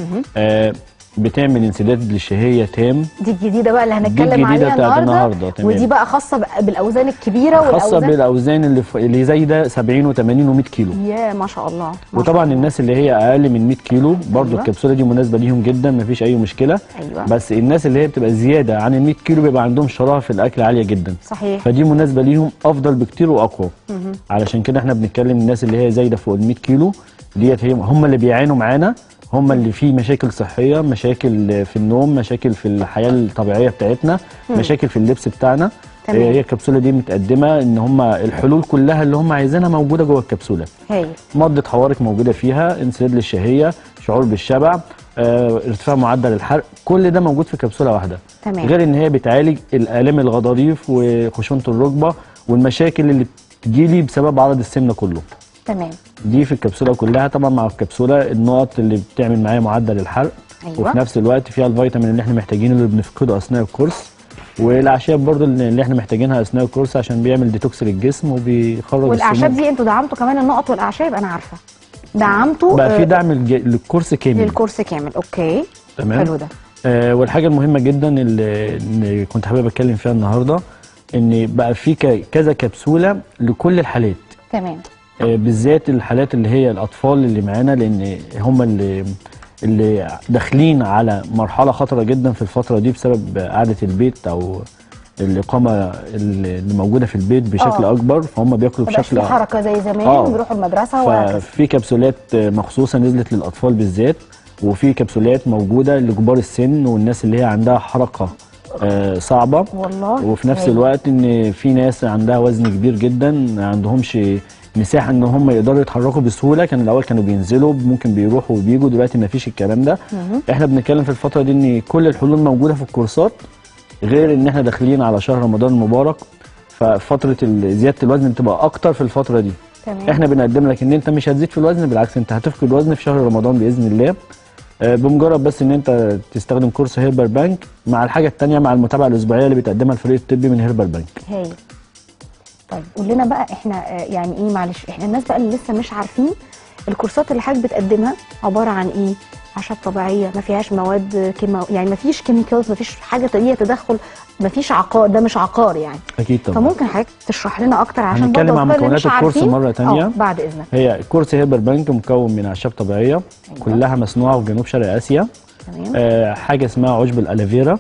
D: بتعمل انسداد للشهيه تام.
A: دي الجديده بقى اللي هنتكلم عليها النهارده.
D: ودي
A: بقى خاصه بالاوزان الكبيره
D: خاصه بالاوزان اللي زي ده 70 و80 و100 كيلو.
A: يا ما شاء الله.
D: وطبعا الناس اللي هي اقل من 100 كيلو برضو. أيوة. الكبسوله دي مناسبه ليهم جدا، مفيش اي مشكله.
A: أيوة.
D: بس الناس اللي هي بتبقى زياده عن ال 100 كيلو بيبقى عندهم شراهه في الاكل عاليه جدا.
A: صحيح.
D: فدي مناسبه ليهم افضل بكتير واقوى. علشان كده احنا بنتكلم الناس اللي هي زايده فوق ال 100 كيلو ديت هم اللي بيعانوا معانا، هم اللي فيه مشاكل صحيه، مشاكل في النوم، مشاكل في الحياه الطبيعيه بتاعتنا، مشاكل في اللبس بتاعنا. هي الكبسوله دي متقدمه ان هم الحلول كلها اللي هم عايزينها موجوده جوه الكبسوله.
A: هاي.
D: مضه حوارق موجوده فيها، انسداد للشهيه، شعور بالشبع، ارتفاع معدل الحرق، كل ده موجود في كبسوله واحده.
A: تمام.
D: غير ان هي بتعالج الالام الغضاريف وخشونه الركبه والمشاكل اللي بتجيلي بسبب عرض السمنه كله.
A: تمام.
D: دي في الكبسوله كلها. طبعا مع الكبسوله النقط اللي بتعمل معايا معدل الحرق.
A: أيوة.
D: وفي نفس الوقت فيها الفيتامين اللي احنا محتاجينه اللي بنفقده اثناء الكورس، والاعشاب برضو اللي احنا محتاجينها اثناء الكورس عشان بيعمل ديتوكس للجسم وبيخرج
A: والاعشاب دي انتوا دعمتوا كمان النقط والاعشاب، انا عارفه دعمتوا
D: بقى في دعم للكورس كامل.
A: للكورس كامل. اوكي.
D: تمام.
A: حلو ده.
D: والحاجه المهمه جدا اللي كنت حابب اتكلم فيها النهارده ان بقى في كذا كبسوله لكل الحالات.
A: تمام.
D: بالذات الحالات اللي هي الاطفال اللي معانا، لان هم اللي داخلين على مرحله خطره جدا في الفتره دي بسبب قعده البيت او الاقامه اللي موجوده في البيت بشكل اكبر، فهم بياكلوا بشكل
A: في حركه زي زمان بيروحوا المدرسه.
D: ففي كبسولات مخصوصه نزلت للاطفال بالذات، وفي كبسولات موجوده لكبار السن والناس اللي هي عندها حركه صعبه.
A: والله.
D: وفي نفس الوقت ان في ناس عندها وزن كبير جدا ما عندهمش مساحه ان هم يقدروا يتحركوا بسهوله. كان الاول كانوا بينزلوا ممكن بيروحوا وبيجوا، دلوقتي ما فيش الكلام ده. احنا بنتكلم في الفتره دي ان كل الحلول موجوده في الكورسات، غير ان احنا داخلين على شهر رمضان المبارك، ففتره زياده الوزن بتبقى اكتر في الفتره دي.
A: تمام.
D: احنا بنقدم لك ان انت مش هتزيد في الوزن، بالعكس انت هتفقد وزن في شهر رمضان باذن الله، بمجرد بس ان انت تستخدم كورس هيربال بانك مع الحاجه الثانيه، مع المتابعه الاسبوعيه اللي بتقدمها الفريق الطبي من هيربال بانك.
A: هاي. طيب قول لنا بقى احنا يعني ايه، معلش احنا الناس بقى اللي لسه مش عارفين الكورسات اللي حضرتك بتقدمها عباره عن ايه؟ اعشاب طبيعيه ما فيهاش مواد يعني ما فيش كيميكالز، ما فيش حاجه ليها تدخل، ما فيش عقار، ده مش عقار يعني.
D: اكيد طبعا.
A: فممكن حضرتك تشرح لنا اكتر عشان برضه
D: هنتكلم عن مكونات الكورس مره ثانيه
A: بعد اذنك.
D: هي كورس هيربال بانك مكون من اعشاب طبيعيه. أيوة. كلها مصنوعه في جنوب شرق اسيا.
A: تمام.
D: حاجه اسمها عشب الالافيرا،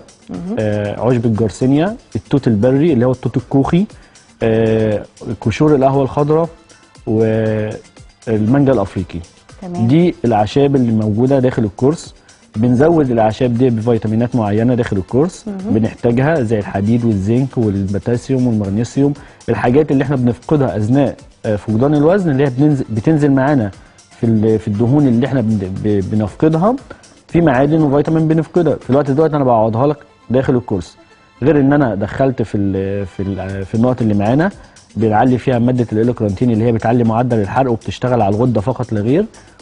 D: عشب الجارسينيا، التوت البري اللي هو التوت الكوخي، كشور القهوه الخضراء، والمانجا الافريقي.
A: تمام.
D: دي الاعشاب اللي موجوده داخل الكورس. بنزود الاعشاب دي بفيتامينات معينه داخل الكورس بنحتاجها زي الحديد والزنك والبوتاسيوم والمغنيسيوم، الحاجات اللي احنا بنفقدها اثناء فقدان الوزن اللي هي بتنزل معانا في الدهون اللي احنا بنفقدها، في معادن وفيتامين بنفقدها في الوقت دوت انا بعوضها لك داخل الكورس. غير ان انا دخلت في النقط اللي معانا بنعلي فيها ماده الالكرانتين اللي هي بتعلي معدل الحرق وبتشتغل على الغده فقط لا غير،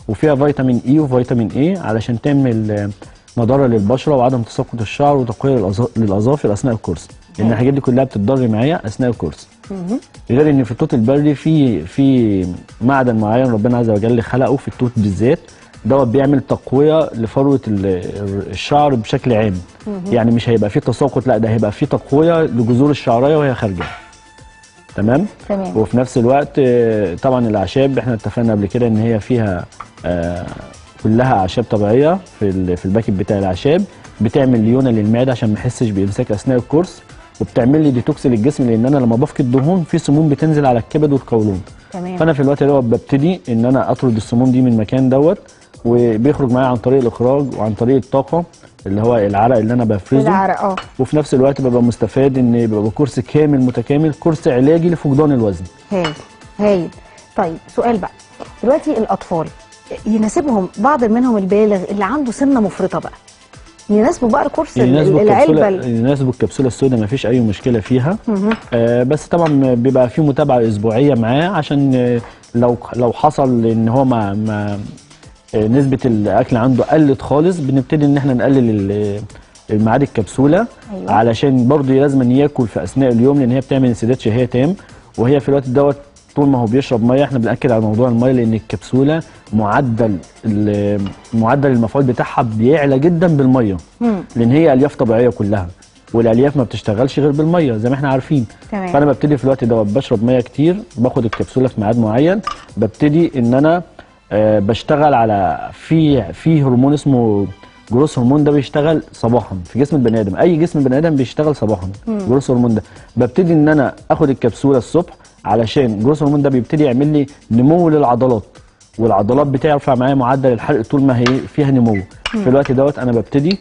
D: وفيها فيتامين اي وفيتامين اي علشان تعمل نضاره للبشره وعدم تساقط الشعر وتقويه للاظافر اثناء الكورس، لان الحاجات دي كلها بتتضر معايا اثناء الكورس. غير ان في التوت البري في معدن معين ربنا عز وجل خلقه في التوت بالذات، دوت بيعمل تقويه لفروه الشعر بشكل عام. يعني مش هيبقى فيه تساقط، لا ده هيبقى فيه تقويه لجذور الشعريه وهي خارجه. تمام. وفي نفس الوقت طبعا الاعشاب احنا اتفقنا قبل كده ان هي فيها كلها اعشاب طبيعيه في الباكت بتاع الاعشاب، بتعمل ليونه للمعده عشان ما احسش بامساك اثناء الكورس، وبتعمل لي ديتوكس للجسم، لان انا لما بفقد دهون في سموم بتنزل على الكبد والقولون.
A: تمام.
D: فانا في الوقت دوت ببتدي ان انا اطرد السموم دي من المكان دوت، وبيخرج معايا عن طريق الاخراج وعن طريق الطاقه اللي هو العرق اللي انا بفرزه.
A: العرق
D: وفي نفس الوقت ببقى مستفاد ان بيبقى كورس كامل متكامل، كورس علاجي لفقدان الوزن.
A: هايل. طيب سؤال بقى، دلوقتي الاطفال يناسبهم بعض منهم البالغ اللي عنده سمنه مفرطه بقى، يناسبوا بقى الكورس العلبه
D: يناسبوا الكبسوله السوداء، ما فيش اي مشكله فيها. بس طبعا بيبقى في متابعه اسبوعيه معاه، عشان لو حصل ان هو ما نسبه الاكل عنده قلت خالص، بنبتدي ان احنا نقلل الميعاد الكبسوله. أيوة. علشان برضه لازم ياكل في اثناء اليوم، لان هي بتعمل انسداد شهيه تام، وهي في الوقت دوت طول ما هو بيشرب ميه احنا بنأكد على موضوع الميه، لان الكبسوله معدل المفعول بتاعها بيعلى جدا بالميه، لان هي الياف طبيعيه كلها، والالياف ما بتشتغلش غير بالميه زي ما احنا عارفين.
A: تمام.
D: فانا ببتدي في الوقت دوت بشرب ميه كتير، باخد الكبسوله في ميعاد معين، ببتدي ان انا بشتغل على في هرمون اسمه جروث هرمون، ده بيشتغل صباحا في جسم البني ادم، اي جسم البني ادم بيشتغل صباحا. جروث هرمون ده ببتدي ان انا اخد الكبسوله الصبح، علشان جروث هرمون ده بيبتدي يعمل لي نمو للعضلات، والعضلات بترفع معايا معدل الحرق طول ما هي فيها نمو. في الوقت دوت انا ببتدي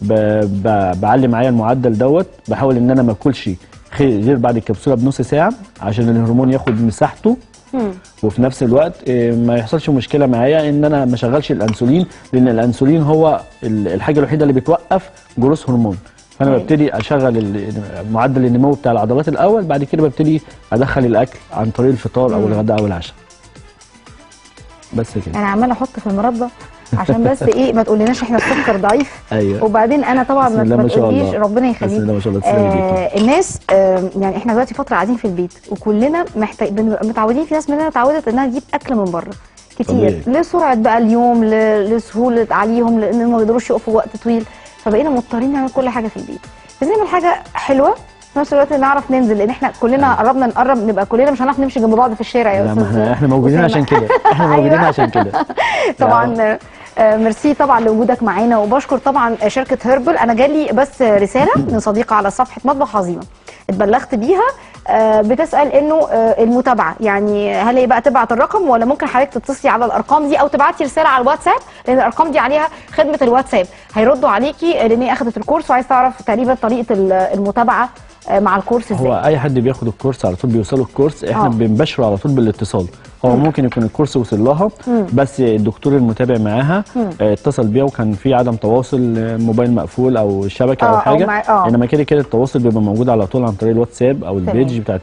D: بعلي معايا المعدل دوت، بحاول ان انا ما اكلش غير بعد الكبسوله بنص ساعه عشان الهرمون ياخد مساحته. وفي نفس الوقت ما يحصلش مشكله معايا ان انا ما اشغلش الانسولين، لان الانسولين هو الحاجه الوحيده اللي بتوقف جروث هرمون. فانا ببتدي اشغل معدل النمو بتاع العضلات الاول، بعد كده ببتدي ادخل الاكل عن طريق الفطار او الغداء او العشاء. بس كده.
A: انا عماله احط في المربى عشان بس ايه ما تقولناش احنا السكر ضعيف.
D: ايوه.
A: وبعدين انا طبعا ما تقوليش ربنا يخليك.
D: بسم الله ما شاء الله.
A: الناس يعني احنا دلوقتي فتره قاعدين في البيت، وكلنا بنبقى متعودين، في ناس مننا اتعودت انها تجيب اكل من بره كتير لسرعه بقى اليوم، لسهوله عليهم، لان ما بيقدروش يقفوا وقت طويل، فبقينا مضطرين نعمل كل حاجه في البيت. بس نعمل حاجه حلوه في نفس الوقت نعرف ننزل، لان احنا كلنا قربنا نقرب نبقى كلنا مش هنعرف نمشي جنب بعض في الشارع يا استاذ.
D: احنا موجودين عشان كده. احنا موجودين عشان كده.
A: طبعا ميرسي طبعا لوجودك معانا، وبشكر طبعا شركه هيربل. انا جالي بس رساله من صديقه على صفحه مطبخ عظيمه اتبلغت بيها، بتسال انه المتابعه يعني هل هي بقى تبعت الرقم، ولا ممكن حضرتك تتصلي على الارقام دي او تبعتي رساله على الواتساب، لان الارقام دي عليها خدمه الواتساب، هيردوا عليكي لان هي اخذت الكورس وعايز تعرف تقريبا طريقه المتابعه مع الكورس ازاي.
D: هو اي حد بياخد الكورس على طول بيوصله الكورس، احنا بنبشره على طول بالاتصال. هو ممكن يكون الكورس وصل لها بس الدكتور المتابع معاها اتصل بيها وكان في عدم تواصل، موبايل مقفول او شبكه او حاجه، انما كده التواصل بيبقى موجود على طول عن طريق الواتساب او البيج بتاع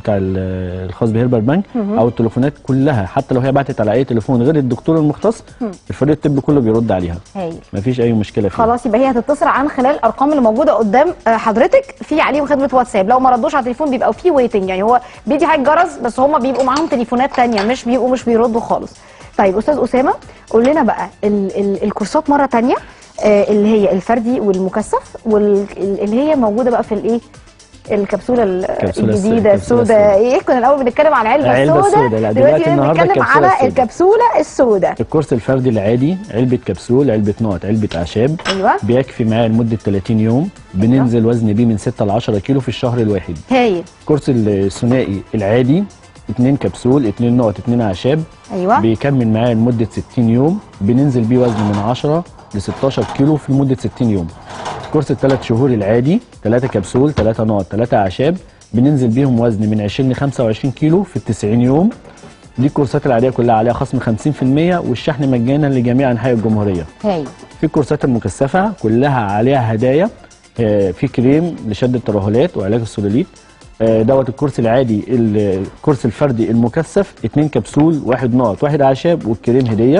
D: الخاص بهيربل بنك، او التليفونات كلها، حتى لو هي بعتت على اي تليفون غير الدكتور المختص الفريق الطبي كله بيرد عليها. مفيش اي مشكله فيها.
A: خلاص يبقى هي هتتصل عن خلال الارقام اللي موجوده قدام حضرتك، في عليهم خدمه واتساب، لو ما ردوش على التليفون بيبقى في ويتنج، يعني هو بيدي حاجه جرس بس هم بيبقوا معاهم تليفونات ثانيه مش بيردوا خالص. طيب استاذ اسامه قول لنا بقى الكورسات مره ثانيه اللي هي الفردي والمكثف واللي هي موجوده بقى في الايه الكبسوله الجديده السوداء. ايه كنا الاول بنتكلم على العلبه السوداء، دلوقتي بنتكلم على الكبسوله السوداء.
D: الكورس الفردي العادي علبه كبسول، علبه نقط، علبه اعشاب.
A: ايوه.
D: بيكفي معايا لمده 30 يوم. بننزل وزن بيه من 6 ل 10 كيلو في الشهر الواحد.
A: هايل.
D: الكورس الثنائي العادي 2 كبسول، 2 نقط، 2 اعشاب.
A: ايوه.
D: بيكمل معايا لمده 60 يوم. بننزل بيه وزن من 10 ل 16 كيلو في مده 60 يوم. كورس ال3 شهور العادي 3 كبسول، 3 نقط، 3 اعشاب. بننزل بيهم وزن من 20 ل 25 كيلو في 90 يوم. دي الكورسات العاديه كلها عليها خصم 50% والشحن مجانا لجميع انحاء الجمهوريه.
A: هايل.
D: في الكورسات المكثفه كلها عليها هدايا، في كريم لشد الترهلات وعلاج السلوليت. دوت الكورس العادي. الكورس الفردي المكثف 2 كبسول، 1 نقط، 1 اعشاب والكريم هديه.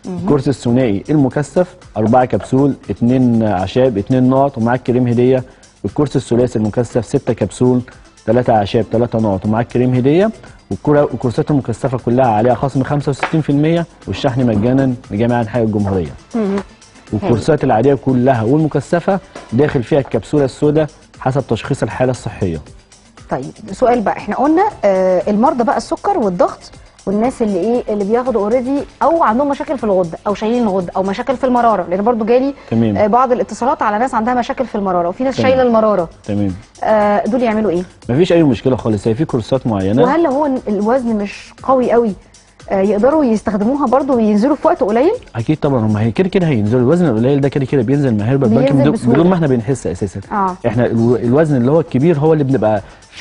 D: الكورس الثنائي المكثف 4 كبسول 2 اعشاب 2 نقط ومعاك كريم هديه. الكورس الثلاثي المكثف 6 كبسول 3 اعشاب 3 نقط ومعاك كريم هديه. والكورسات المكثفه كلها عليها خصم 65% والشحن مجانا لجميع انحاء الجمهوريه. والكورسات العاديه كلها والمكثفه داخل فيها الكبسوله السوداء حسب تشخيص الحاله الصحيه.
A: طيب سؤال بقى، احنا قلنا المرضى بقى السكر والضغط والناس اللي بياخدوا اوريدي او عندهم مشاكل في الغده او شايلين الغده او مشاكل في المراره، لان برضو جالي بعض الاتصالات على ناس عندها مشاكل في المراره وفي ناس شايله المراره.
D: تمام.
A: دول يعملوا ايه؟
D: مفيش اي مشكله خالص، هي في كورسات معينه.
A: وهل لو هو الوزن مش قوي قوي يقدروا يستخدموها برضو وينزلوا في وقت قليل؟
D: اكيد طبعا، هم هي كده هينزلوا. الوزن القليل ده كده بينزل مع هيربال بانك بدون ما احنا بنحس اساسا. احنا الوزن اللي هو الكبير هو اللي بنبقى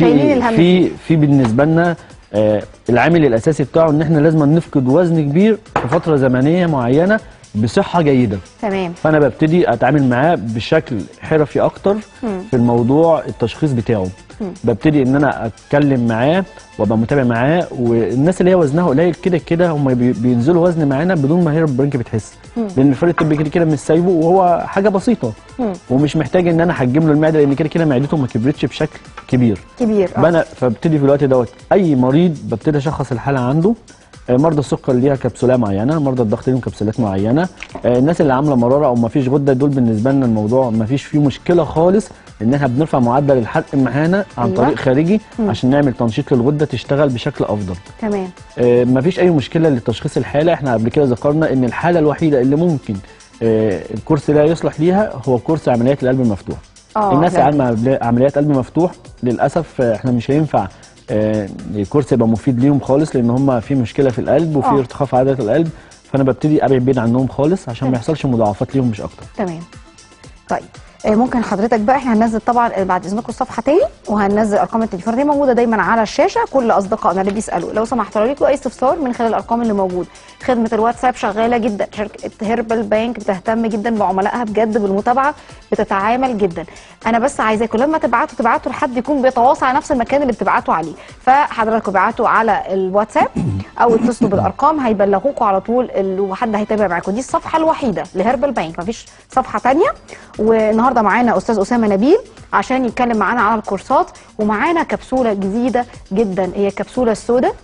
D: في بالنسبه لنا العامل الاساسي بتاعه ان احنا لازم نفقد وزن كبير في فتره زمنيه معينه بصحه جيده.
A: تمام.
D: فانا ببتدي اتعامل معاه بشكل حرفي اكتر في الموضوع التشخيص بتاعه. ببتدي ان انا اتكلم معاه وابقى متابع معاه. والناس اللي هي وزنها قليل كده هم بينزلوا وزن معانا بدون ما هيربال بانك بتحس، لان الفريق الطبي كده مش سايبه وهو حاجه بسيطه ومش محتاج ان انا احجم له المعده لان كده معدته ما كبرتش بشكل كبير. فببتدي في الوقت دوت اي مريض ببتدي اشخص الحاله عنده. مرضى السكر ليها كبسولات معينه، مرضى الضغط ليهم كبسولات معينه، الناس اللي عامله مراره او ما فيش غده دول بالنسبه لنا الموضوع ما فيش فيه مشكله خالص ان احنا بنرفع معدل الحرق معانا عن طريق خارجي عشان نعمل تنشيط للغده تشتغل بشكل افضل.
A: تمام.
D: ما فيش اي مشكله لتشخيص الحاله. احنا قبل كده ذكرنا ان الحاله الوحيده اللي ممكن الكورس لا يصلح ليها هو كورس عمليات القلب المفتوح. الناس اللي عمليات قلب مفتوح للاسف احنا مش هينفع الكورس يبقى مفيد ليهم خالص لان هم في مشكله في القلب وفي ارتخاء في عضله القلب، فانا ببتدي ابعد بعيد عنهم خالص عشان ما يحصلش مضاعفات ليهم مش اكتر.
A: تمام. طيب ممكن حضرتك بقى احنا هننزل طبعا بعد اذنكم الصفحه تاني وهننزل ارقام التليفون دي موجوده دايما على الشاشه. كل اصدقائنا اللي بيسالوا لو سمحتوا لو ليكوا اي استفسار من خلال الارقام اللي موجوده. خدمه الواتساب شغاله جدا، شركه هيربال بانك بتهتم جدا بعملائها بجد بالمتابعه، بتتعامل جدا. انا بس عايزاكم لما تبعتوا لحد يكون بيتواصل على نفس المكان اللي بتبعتوا عليه، فحضراتكم ابعتوا على الواتساب او اتصلوا بالارقام هيبلغوكوا على طول وحد هيتابع معاكم. دي الصفحه الوحيده لهيربال بانك، مفيش صفحه ثانيه. والنهارده معانا استاذ اسامه نبيل عشان يتكلم معانا على الكورسات، ومعانا كبسوله جديده جدا هي الكبسوله السوداء.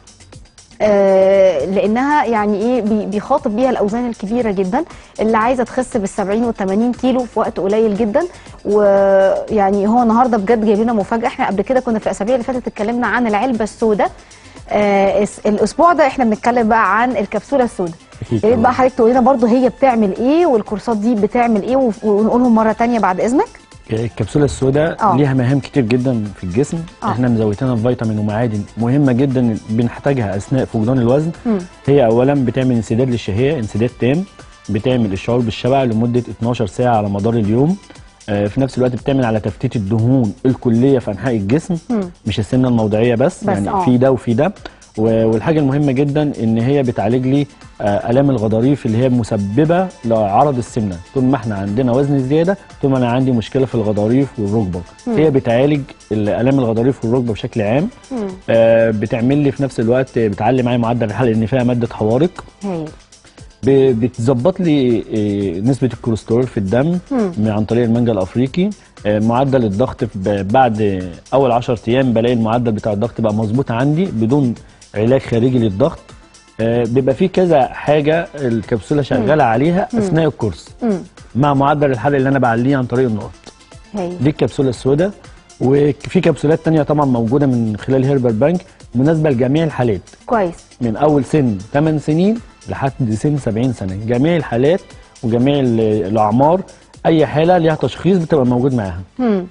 A: لانها يعني ايه بيخاطب بيها الاوزان الكبيره جدا اللي عايزه تخس بال70 وال80 كيلو في وقت قليل جدا. ويعني هو النهارده بجد جايب لنا مفاجاه. احنا قبل كده كنا في الاسابيع اللي فاتت اتكلمنا عن العلبه السوداء. الاسبوع ده احنا بنتكلم بقى عن الكبسوله السوداء. يا ريت بقى حضرتك تقول لنا برضه هي بتعمل ايه والكورسات دي بتعمل ايه ونقولهم مره ثانيه بعد اذنك.
D: الكبسوله السوداء ليها مهام كتير جدا في الجسم. احنا مزودينها بفيتامين ومعادن مهمه جدا بنحتاجها اثناء فقدان الوزن. هي اولا بتعمل انسداد للشهيه، انسداد تام، بتعمل الشعور بالشبع لمده 12 ساعه على مدار اليوم. في نفس الوقت بتعمل على تفتيت الدهون الكليه في انحاء الجسم، مش السمنه الموضعيه بس يعني في ده وفي ده. والحاجه المهمه جدا ان هي بتعالج لي الام الغضاريف اللي هي مسببه لعرض السمنه. طول ما احنا عندنا وزن زياده، طول ما انا عندي مشكله في الغضاريف والركبه، هي بتعالج الام الغضاريف والركبه بشكل عام. بتعمل لي في نفس الوقت بتعلي معايا معدل الحرق لان فيها ماده حوارق. بتظبط لي نسبه الكوليسترول في الدم عن طريق المانجا الافريقي. معدل الضغط بعد اول 10 ايام بلاقي المعدل بتاع الضغط بقى مظبوط عندي بدون علاج خارجي للضغط. بيبقى في كذا حاجه الكبسوله شغاله عليها اثناء الكورس مع معدل الحرق اللي انا بعليه عن طريق النقط. دي الكبسوله السوداء. وفي كبسولات تانية طبعا موجوده من خلال هيربال بانك مناسبه لجميع الحالات.
A: كويس. من
D: اول سن 8 سنين لحد سن 70 سنه، جميع الحالات وجميع الاعمار. اي حاله ليها تشخيص بتبقى موجود معاها.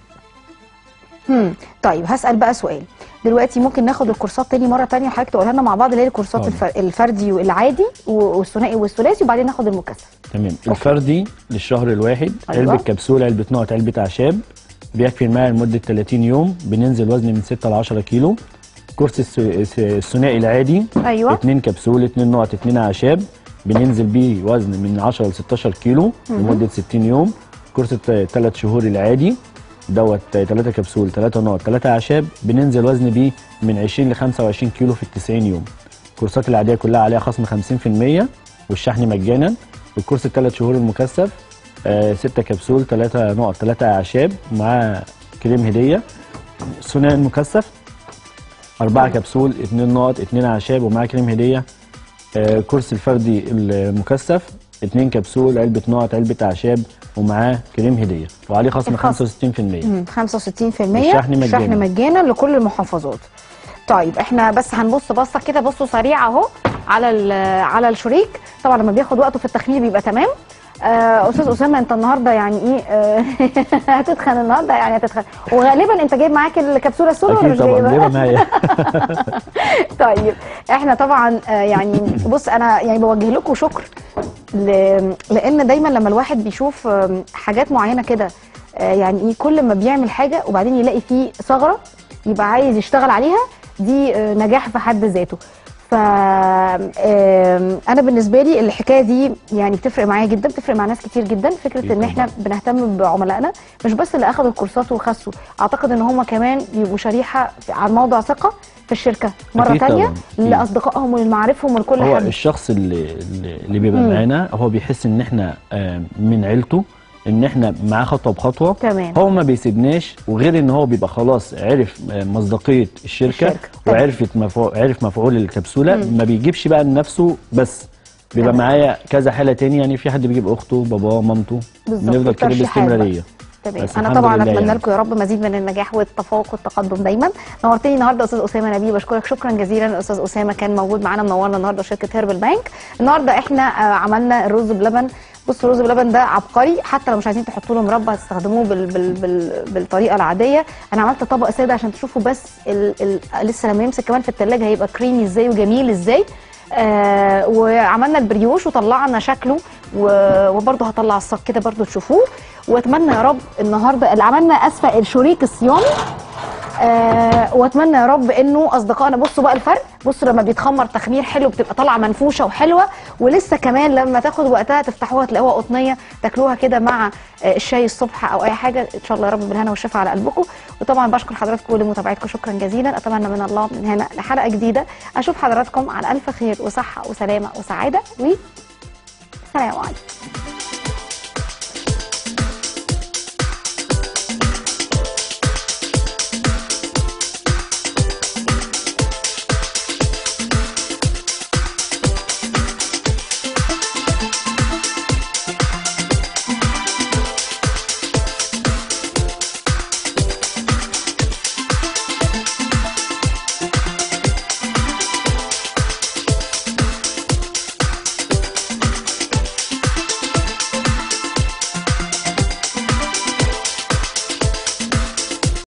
A: طيب هسال بقى سؤال دلوقتي. ممكن ناخد الكورسات تاني مره تانية وحضرتك تقولها لنا مع بعض اللي هي الكورسات الفردي والعادي والثنائي والثلاثي وبعدين ناخد المكثف.
D: تمام. الفردي للشهر الواحد. علبه كبسوله، علبه نقط، علبه اعشاب، بيكفي الماء لمده 30 يوم. بننزل وزن من 6 ل 10 كيلو. كورس الثنائي العادي 2 كبسول 2 نقط 2 اعشاب، بننزل بيه وزن من 10 ل 16 كيلو لمده 60 يوم. كورس 3 شهور العادي دوت 3 كبسول 3 نقط 3 اعشاب، بننزل وزن بيه من 20 ل 25 كيلو في ال 90 يوم. الكورسات العاديه كلها عليها خصم 50%. والشحن مجانا. الكورس ال3 شهور المكثف 6 كبسول 3 نقط 3 اعشاب مع كريم هديه. الثنائي المكثف 4 كبسول 2 نقط 2 اعشاب ومع كريم هديه. كورس الفردي المكثف 2 كبسول علبه نقط علبه اعشاب ومعاه كريم هديه وعليه خصم 65%.
A: 65% الشحن مجانا لكل المحافظات. طيب احنا بس هنبص بصه كده، بصوا سريعه اهو على الشريك. طبعا لما بياخد وقته في التخمير بيبقى تمام. استاذ اسامه انت النهارده يعني ايه هتتخن النهارده، يعني هتتخن، وغالبا انت جايب معاك الكبسوله السوداء ولا مش جايبها؟
D: طبعا جايبها معايا.
A: طيب احنا طبعا يعني بص انا يعني بوجه لكم شكر لان دايما لما الواحد بيشوف حاجات معينه كده يعني ايه كل ما بيعمل حاجه وبعدين يلاقي فيه ثغره يبقى عايز يشتغل عليها، دي نجاح في حد ذاته. ف انا بالنسبه لي الحكايه دي يعني بتفرق معايا جدا، بتفرق مع ناس كتير جدا. فكره ان احنا بنهتم بعملائنا مش بس اللي اخذوا الكورسات وخسوا، اعتقد ان هم كمان بيبقوا شريحه عن موضع ثقه في الشركه مره ثانيه لاصدقائهم ولمعارفهم ولكل حد.
D: هو الشخص اللي بيبقى معانا هو بيحس ان احنا من عيلته، ان احنا معاه خطوه بخطوه.
A: تمام.
D: هو ما بيسيبناش، وغير ان هو بيبقى خلاص عرف مصداقيه الشركه عرف مفعول الكبسوله. ما بيجيبش بقى لنفسه بس، بيبقى معايا كذا حاله تاني، يعني في حد بيجيب اخته باباه مامته، بنفضل كده باستمراريه.
A: تمام. انا طبعا اتمنى لكم يا رب مزيد من النجاح والتفوق والتقدم دايما. نورتني النهارده استاذ اسامه نبيه، بشكرك شكرا جزيلا. استاذ اسامه كان موجود معانا منورنا النهارده شركه هيربل بانك. النهارده احنا عملنا الرز بلبن. بصوا الرز بلبن ده عبقري، حتى لو مش عايزين تحطوا له مربى هتستخدموه بالطريقه العاديه. انا عملت طبق ساده عشان تشوفوا بس لسه لما يمسك كمان في الثلاجه هيبقى كريمي ازاي وجميل ازاي. وعملنا البريوش وطلعنا شكله، وبرضه هطلع الصاج كده برضه تشوفوه. واتمنى يا رب النهارده اللي عملنا اسفه الشريك الصيامي، واتمنى يا رب انه اصدقائنا بصوا بقى الفرق، بصوا لما بيتخمر تخمير حلو بتبقى طالعه منفوشه وحلوه، ولسه كمان لما تاخد وقتها تفتحوها تلاقوها قطنيه تاكلوها كده مع الشاي الصبح او اي حاجه. ان شاء الله يا رب بالهنا والشفا على قلبكم. وطبعا بشكر حضراتكم لمتابعتكم شكرا جزيلا. اتمنى من الله من هنا لحلقه جديده اشوف حضراتكم على الف خير وصحه وسلامه وسعاده، والسلام عليكم.